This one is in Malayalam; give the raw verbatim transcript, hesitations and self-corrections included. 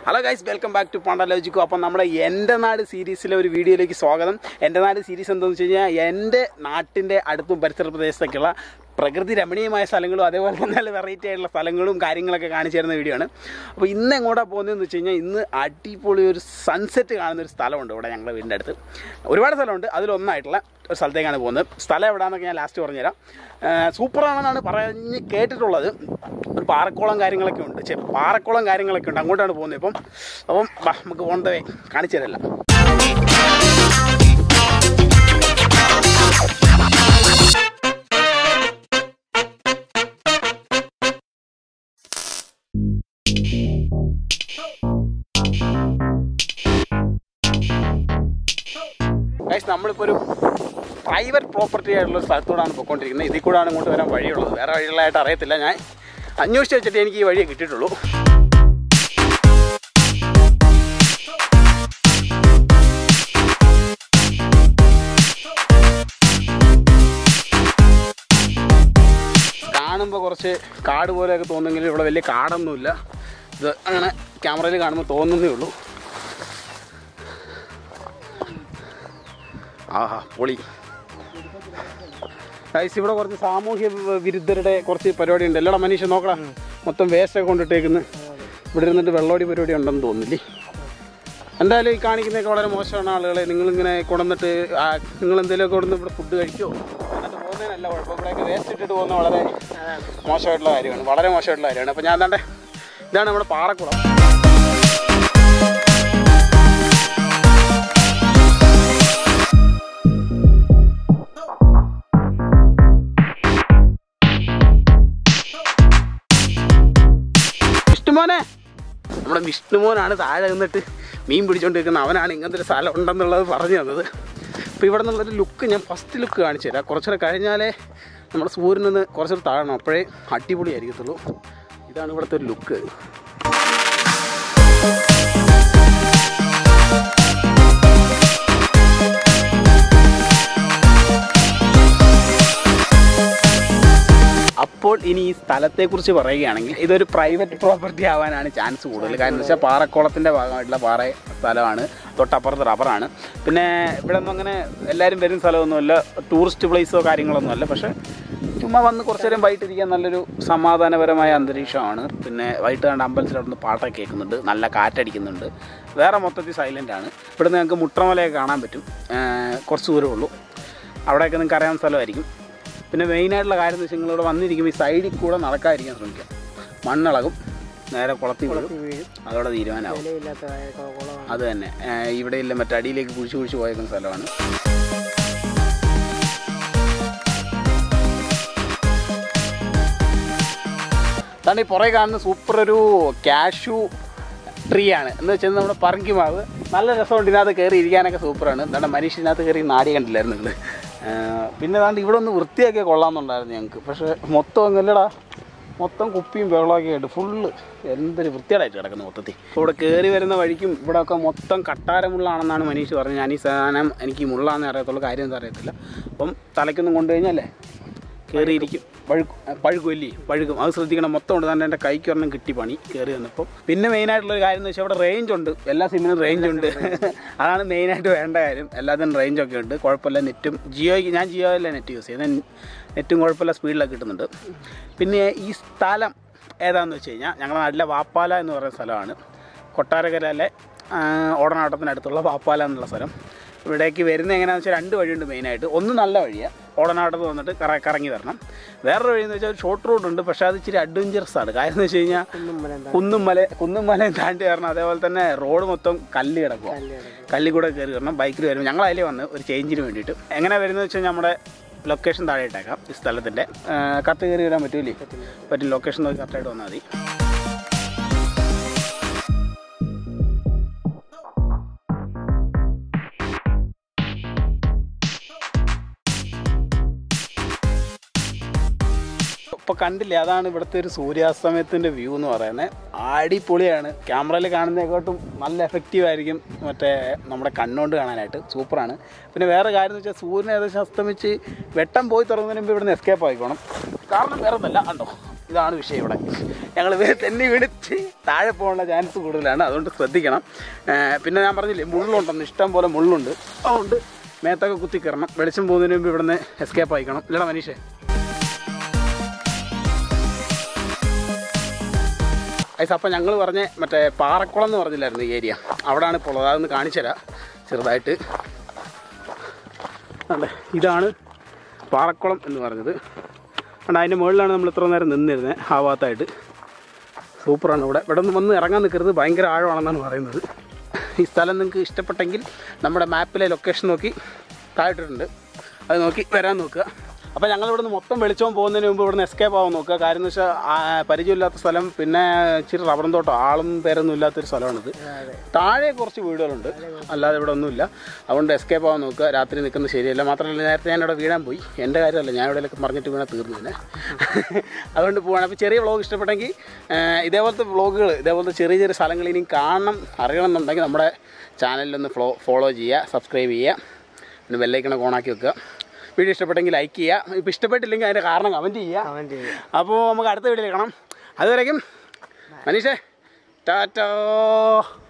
Hello guys, welcome back to Pandalogico. അപ്പോൾ നമ്മുടെ എൻ്റെ നാട് സീരീസിലെ ഒരു വീഡിയോയിലേക്ക് സ്വാഗതം. എൻ്റെ നാട് സീരീസ് എന്താണെന്ന് വെച്ച് കഴിഞ്ഞാൽ എൻ്റെ നാട്ടിൻ്റെ അടുത്തും പരിസര പ്രദേശത്തൊക്കെയുള്ള പ്രകൃതി രമണീയമായ സ്ഥലങ്ങളും അതേപോലെ തന്നെ നല്ല വെറൈറ്റി ആയിട്ടുള്ള സ്ഥലങ്ങളും കാര്യങ്ങളൊക്കെ കാണിച്ചു തരുന്ന വീഡിയോ ആണ്. അപ്പോൾ ഇന്ന് എങ്ങോട്ടാണ് പോകുന്നതെന്ന് വെച്ച് കഴിഞ്ഞാൽ ഇന്ന് അടിപൊളി ഒരു സൺസെറ്റ് കാണുന്ന ഒരു സ്ഥലമുണ്ട് ഇവിടെ ഞങ്ങളുടെ വീടിൻ്റെ അടുത്ത്. ഒരുപാട് സ്ഥലമുണ്ട്, അതിലൊന്നായിട്ടുള്ള ഒരു സ്ഥലത്തേക്കാണ് പോകുന്നത്. സ്ഥലം എവിടെയാണെന്നൊക്കെ ഞാൻ ലാസ്റ്റ് പറഞ്ഞുതരാം. സൂപ്പറാണെന്നാണ് പറഞ്ഞ് കേട്ടിട്ടുള്ളത്. ഒരു പാറക്കോളം കാര്യങ്ങളൊക്കെ ഉണ്ട്, ചെ പാറക്കോളം കാര്യങ്ങളൊക്കെ ഉണ്ട്, അങ്ങോട്ടാണ് പോകുന്നത്. ഇപ്പം അപ്പം നമുക്ക് പോകേണ്ടവേ കാണിച്ചു തരല്ല. ഗൈസ്, നമ്മളിപ്പോൾ ഒരു പ്രൈവറ്റ് പ്രോപ്പർട്ടി ആയിട്ടുള്ള ഒരു സ്ഥലത്തോടാണ് പോയിക്കൊണ്ടിരിക്കുന്നത്. ഇതിൽ കൂടെയാണ് ഇങ്ങോട്ട് വരാൻ വഴിയുള്ളത്. വേറെ വഴികളായിട്ട് അറിയത്തില്ല. ഞാൻ അന്വേഷിച്ച് വെച്ചിട്ട് എനിക്ക് ഈ വഴിയെ കിട്ടിയിട്ടുള്ളൂ. കാണുമ്പോൾ കുറച്ച് കാട് പോലെയൊക്കെ തോന്നുമെങ്കിലും ഇവിടെ വലിയ കാടൊന്നുമില്ല. ഇത് അങ്ങനെ ക്യാമറയിൽ കാണുമ്പോൾ തോന്നുന്നേ ഉള്ളൂ. ആഹാ, പൊളി. ഗൈസ്, ഇവിടെ കുറച്ച് സാമൂഹ്യ വിരുദ്ധരുടെ കുറച്ച് പരിപാടി ഉണ്ട്. എല്ലാടാ മനുഷ്യൻ നോക്കണം, മൊത്തം വേസ്റ്റൊക്കെ കൊണ്ടിട്ടേക്കുന്നു. ഇവിടെ ഇരുന്നിട്ട് വെള്ളോടി പരിപാടി ഉണ്ടെന്ന് തോന്നുന്നില്ലേ. എന്തായാലും ഈ കാണിക്കുന്നതൊക്കെ വളരെ മോശമാണ്. ആളുകളെ നിങ്ങളിങ്ങനെ കൊണ്ടുവന്നിട്ട് നിങ്ങളെന്തെങ്കിലുമൊക്കെ കൊണ്ടുവന്ന് ഇവിടെ ഫുഡ് കഴിക്കുമോ എന്നിട്ട് പോകുന്നതിനല്ല കുഴപ്പം. ഇവിടെയൊക്കെ വേസ്റ്റ് ഇട്ടിട്ട് പോകുന്നത് വളരെ മോശമായിട്ടുള്ള കാര്യമാണ്, വളരെ മോശമായിട്ടുള്ള കാര്യമാണ്. അപ്പോൾ ഞാൻ എന്താണ്ട് ഇതാണ് നമ്മുടെ പാറക്കുളം. വിഷ്ണുമോനെ, നമ്മുടെ വിഷ്ണുമോനാണ് താഴെ നിന്നിട്ട് മീൻ പിടിച്ചുകൊണ്ടിരിക്കുന്നത്. അവനാണ് ഇങ്ങനത്തെ ഒരു സ്ഥലം ഉണ്ടെന്നുള്ളത് പറഞ്ഞു തന്നത്. അപ്പോൾ ഇവിടെ നിന്നുള്ളൊരു ലുക്ക് ഞാൻ ഫസ്റ്റ് ലുക്ക് കാണിച്ചു തരാം. കുറച്ചുകൂടെ കഴിഞ്ഞാലേ നമ്മുടെ സൂര്യനിൽ നിന്ന് കുറച്ചുകൂടെ താഴണം, അപ്പോഴേ അടിപൊളിയായിരിക്കത്തുള്ളൂ. ഇതാണ് ഇവിടുത്തെ ഒരു ലുക്ക്. അപ്പോൾ ഇനി ഈ സ്ഥലത്തെക്കുറിച്ച് പറയുകയാണെങ്കിൽ ഇതൊരു പ്രൈവറ്റ് പ്രോപ്പർട്ടി ആവാനാണ് ചാൻസ് കൂടുതൽ. കാരണം എന്ന് വെച്ചാൽ പാറക്കുളത്തിൻ്റെ ഭാഗമായിട്ടുള്ള പാറ സ്ഥലമാണ്, തൊട്ടപ്പുറത്ത് റബ്ബറാണ്. പിന്നെ ഇവിടെ ഒന്നും അങ്ങനെ എല്ലാവരും വരുന്ന സ്ഥലമൊന്നുമല്ല, ടൂറിസ്റ്റ് പ്ലേസോ കാര്യങ്ങളൊന്നുമല്ല. പക്ഷേ ചുമ്മാ വന്ന് കുറച്ച് നേരം വൈകിട്ടിരിക്കാൻ നല്ലൊരു സമാധാനപരമായ അന്തരീക്ഷമാണ്. പിന്നെ വൈകിട്ട് കണ്ട് അമ്പലത്തിൽ അവിടെ നിന്ന് പാട്ടൊക്കെ കേൾക്കുന്നുണ്ട്, നല്ല കാറ്റടിക്കുന്നുണ്ട്. വേറെ മൊത്തത്തിൽ സൈലൻ്റാണ്. ഇവിടെ നിന്ന് ഞങ്ങൾക്ക് മുട്ടമലയൊക്കെ കാണാൻ പറ്റും, കുറച്ച് ദൂരമേ ഉള്ളൂ. അവിടെയൊക്കെ നിങ്ങൾക്ക് അറിയാവുന്ന സ്ഥലമായിരിക്കും. പിന്നെ മെയിനായിട്ടുള്ള കാര്യം എന്ന് വെച്ചാൽ നിങ്ങളിവിടെ വന്നിരിക്കുമ്പോൾ ഈ സൈഡിൽ കൂടെ നടക്കാതിരിക്കാൻ ശ്രമിക്കുക. മണ്ണിളകും, നേരെ കുളത്തിൽ വീഴും, അതോടെ തീരുമാനമാവും. അത് തന്നെ, ഇവിടെ ഇല്ല മറ്റേ അടിയിലേക്ക് കുഴിച്ച് കുഴിച്ച് പോയേക്കുന്ന സ്ഥലമാണ്. അതാണ് ഈ പുറകെ കാണുന്ന സൂപ്പർ ഒരു കാഷ്യൂ ട്രീ ആണ്. എന്ന് വെച്ചാൽ നമ്മുടെ പറങ്കിമാവ് നല്ല രസമുണ്ട്. ഇതിനകത്ത് കയറി ഇരിക്കാനൊക്കെ സൂപ്പറാണ്. എന്താണ് മനുഷ്യനകത്ത് കയറി നാടി കണ്ടില്ലായിരുന്നു നിങ്ങൾ. പിന്നെ ഏതാണ്ട് ഇവിടെ ഒന്ന് വൃത്തിയാക്കിയ കൊള്ളാമെന്നുണ്ടായിരുന്നു ഞങ്ങൾക്ക്. പക്ഷേ മൊത്തം ഒന്നല്ലടാ, മൊത്തം കുപ്പിയും വെള്ളമൊക്കെ ആയിട്ട് ഫുള്ള് എന്തൊരു വൃത്തികേടായിട്ട് കിടക്കുന്നു മൊത്തത്തിൽ. ഇവിടെ കയറി വരുന്ന വഴിക്കും ഇവിടെയൊക്കെ മൊത്തം കട്ടാരമുള്ളാണെന്നാണ് മനീഷ് പറഞ്ഞത്. ഞാൻ ഈ സാധനം എനിക്ക് മുള്ളാന്നേ അറിയത്തുള്ളൂ, കാര്യം എന്താ അറിയത്തില്ല. അപ്പം തലയ്ക്കൊന്നും കൊണ്ടുകഴിഞ്ഞാലേ കയറിയിരിക്കും, പഴുക്കും പഴുക്കുമല്ലേ പഴുക്കും. അത് ശ്രദ്ധിക്കണം. മൊത്തം ഉണ്ട്. തന്നെ എൻ്റെ കൈക്ക് ഒരെണ്ണം കിട്ടി പണി കയറി വന്നപ്പോൾ. പിന്നെ മെയിനായിട്ടുള്ളൊരു കാര്യം എന്ന് വെച്ചാൽ ഇവിടെ റേഞ്ച് ഉണ്ട്, എല്ലാ സിമ്മിനും റേഞ്ച് ഉണ്ട്. അതാണ് മെയിനായിട്ട് വേണ്ട കാര്യം. എല്ലാത്തിനും റേഞ്ചൊക്കെ ഉണ്ട്, കുഴപ്പമില്ല. നെറ്റും ജിയോയ്ക്ക്, ഞാൻ ജിയോയിലെ നെറ്റ് യൂസ് ചെയ്യുന്നത്, നെറ്റും കുഴപ്പമില്ല, സ്പീഡിലൊക്കെ കിട്ടുന്നുണ്ട്. പിന്നെ ഈ സ്ഥലം ഏതാണെന്ന് വെച്ച് കഴിഞ്ഞാൽ ഞങ്ങളുടെ നാട്ടിലെ വാപ്പാല എന്ന് പറയുന്ന സ്ഥലമാണ്. കൊട്ടാരക്കരയിലെ ഓടനാട്ടത്തിനടുത്തുള്ള വാപ്പാല എന്നുള്ള സ്ഥലം. ഇവിടേക്ക് വരുന്നത് എങ്ങനെയാണെന്ന് വെച്ചാൽ രണ്ട് വഴിയുണ്ട് മെയിനായിട്ട്. ഒന്ന് നല്ല വഴിയാണ്, ഓടനാട്ടത്ത് വന്നിട്ട് കറ കറങ്ങി വരണം. വേറൊരു വഴിയെന്ന് വെച്ചാൽ ഒരു ഷോർട്ട് റൂട്ട് ഉണ്ട്, പക്ഷേ അത് ഇച്ചിരി അഡ്വഞ്ചറസ് ആണ്. കാര്യം എന്ന് വെച്ച് കഴിഞ്ഞാൽ കുന്നും മല കുന്നും മലയും താണ്ടി വരണം. അതേപോലെ തന്നെ റോഡ് മൊത്തം കല്ല് കിടക്കുക, കല്ലിൽ കൂടെ കയറി വരണം ബൈക്കിൽ വരുമ്പോൾ. ഞങ്ങൾ അതിലേ വന്ന് ഒരു ചേഞ്ചിന് വേണ്ടിയിട്ട്. എങ്ങനെ വരുന്നത് വെച്ച് കഴിഞ്ഞാൽ നമ്മുടെ ലൊക്കേഷൻ താഴെ ഇട്ടേക്കാം. ഈ സ്ഥലത്തിൻ്റെ കറക്റ്റ് കയറി വരാൻ പറ്റൂലേ? പറ്റും. ലൊക്കേഷൻ നോക്കി കറക്റ്റായിട്ട് വന്നാൽ മതി. ഇപ്പോൾ കണ്ടില്ലേ, അതാണ് ഇവിടുത്തെ ഒരു സൂര്യാസ്തമയത്തിൻ്റെ വ്യൂ എന്ന് പറയുന്നത്. അടിപൊളിയാണ്. ക്യാമറയിൽ കാണുന്നതിനെക്കാട്ടും നല്ല എഫക്റ്റീവ് ആയിരിക്കും മറ്റേ നമ്മുടെ കണ്ണുകൊണ്ട് കാണാനായിട്ട്. സൂപ്പറാണ്. പിന്നെ വേറെ കാര്യം എന്ന് വെച്ചാൽ സൂര്യൻ ഏകദേശം അസ്തമിച്ച് വെട്ടം പോയി തുടങ്ങുന്നതിന് മുമ്പ് ഇവിടുന്ന് എസ്കേപ്പ് ആയിക്കോണം. കാരണം വേറെ ഒന്നല്ല, കണ്ടോ ഇതാണ് വിഷയം ഇവിടെ. ഞങ്ങൾ തെന്നി വീണിച്ച് താഴെ പോകാനുള്ള ചാൻസ് കൂടുതലാണ്, അതുകൊണ്ട് ശ്രദ്ധിക്കണം. പിന്നെ ഞാൻ പറഞ്ഞില്ലേ മുള്ളുണ്ടെന്ന്, ഇഷ്ടം പോലെ മുള്ളുണ്ട്. അതുകൊണ്ട് മേത്തൊക്കെ കുത്തി കയറണം. വെളിച്ചം പോകുന്നതിന് മുമ്പ് ഇവിടുന്ന് എസ്കേപ്പ് ആയിക്കണം. ഇല്ലടാ മനീഷേ? ഐസ് അപ്പം ഞങ്ങൾ പറഞ്ഞ മറ്റേ പാറക്കുളം എന്ന് പറഞ്ഞില്ലായിരുന്നു ഈ ഏരിയ, അവിടെയാണ് ഇപ്പോൾ ഉള്ളത്. അതൊന്ന് കാണിച്ചു തരാം ചെറുതായിട്ട്. അതെ, ഇതാണ് പാറക്കുളം എന്ന് പറഞ്ഞത്. അതുകൊണ്ട് അതിൻ്റെ മുകളിലാണ് നമ്മൾ ഇത്ര നേരം നിന്നിരുന്നത്, ആ ഭാഗത്തായിട്ട്. സൂപ്പറാണ് ഇവിടെ. ഇവിടെ ഒന്ന് വന്ന് ഇറങ്ങാൻ നിൽക്കരുത്, ഭയങ്കര ആഴമാണെന്നാണ് പറയുന്നത്. ഈ സ്ഥലം നിങ്ങൾക്ക് ഇഷ്ടപ്പെട്ടെങ്കിൽ നമ്മുടെ മാപ്പിലെ ലൊക്കേഷൻ നോക്കി താഴെയിട്ടിട്ടുണ്ട്, അത് നോക്കി വരാൻ നോക്കുക. അപ്പോൾ ഞങ്ങൾ ഇവിടുന്ന് മൊത്തം വെളിച്ചവും പോകുന്നതിന് മുമ്പ് ഇവിടുന്ന് എസ്കേപ്പ് ആവാൻ നോക്കുക. കാര്യം എന്ന് വെച്ചാൽ പരിചയമില്ലാത്ത സ്ഥലം, പിന്നെ ഇച്ചിരി റബ്ബറും തോട്ടം, ആളും പേരൊന്നും ഇല്ലാത്തൊരു സ്ഥലമാണിത്. താഴെ കുറച്ച് വീടുകളുണ്ട്, അല്ലാതെ ഇവിടെ ഒന്നുമില്ല. അതുകൊണ്ട് എസ്കേപ്പ് ആവാൻ നോക്കുക. രാത്രി നിൽക്കുന്നത് ശരിയല്ല. മാത്രമല്ല നേരത്തെ ഞാൻ ഇവിടെ വീഴാൻ പോയി, എൻ്റെ കാര്യമല്ല, ഞാൻ ഇവിടെയൊക്കെ പറഞ്ഞിട്ട് വീണാൽ തീർന്നു തന്നെ. അതുകൊണ്ട് പോവാണ്. അപ്പോൾ ചെറിയ വ്ളോഗ് ഇഷ്ടപ്പെട്ടെങ്കിൽ ഇതേപോലത്തെ വ്ളോഗുകൾ, ഇതേപോലത്തെ ചെറിയ ചെറിയ സ്ഥലങ്ങൾ ഇനിയും കാണണം അറിയണം എന്നുണ്ടെങ്കിൽ നമ്മുടെ ചാനലിലൊന്ന് ഫ്ലോ ഫോളോ ചെയ്യുക, സബ്സ്ക്രൈബ് ചെയ്യുക, പിന്നെ ബെല്ലൈക്കണൊക്കെ ഓണാക്കി വെക്കുക. വീഡിയോ ഇഷ്ടപ്പെട്ടെങ്കിൽ ലൈക്ക് ചെയ്യുക. ഇപ്പോൾ ഇഷ്ടപ്പെട്ടില്ലെങ്കിൽ അതിൻ്റെ കാരണം കമൻറ്റ് ചെയ്യുക. അപ്പോൾ നമുക്ക് അടുത്ത വീഡിയോയിൽ കാണാം. അതുവരേക്കും മനീഷേ ടാറ്റാ.